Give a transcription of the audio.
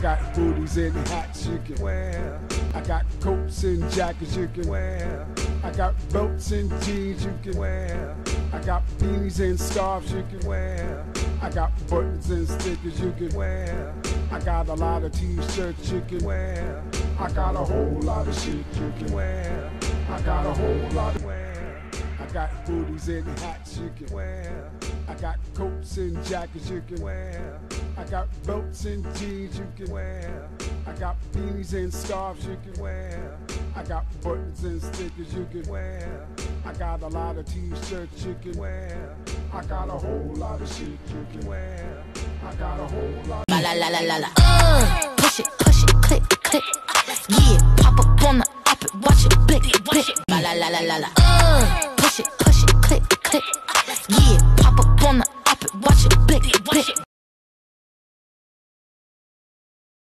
got booties and hats you can wear. I got coats and jackets you can wear. I got belts and jeans you can wear. I got beanies and scarves you can wear. I got buttons and stickers you can wear. I got a lot of t-shirts you can wear. I got a whole lot of shit you can wear. I got a whole lot of wear. I got booties and hats you can wear. I got coats and jackets you can wear. I got belts and jeans you can wear. I got beanies and scarves you can wear. I got buttons and stickers you can wear. I got a lot of t-shirts you can wear. I got a whole lot of shit you can wear. I got a whole lot. La la la la la la. Push it, click, click. Yeah, pop up on the app it, watch it, blick, blick. La la la la la la. Push it, click, click. Yeah, pop up on the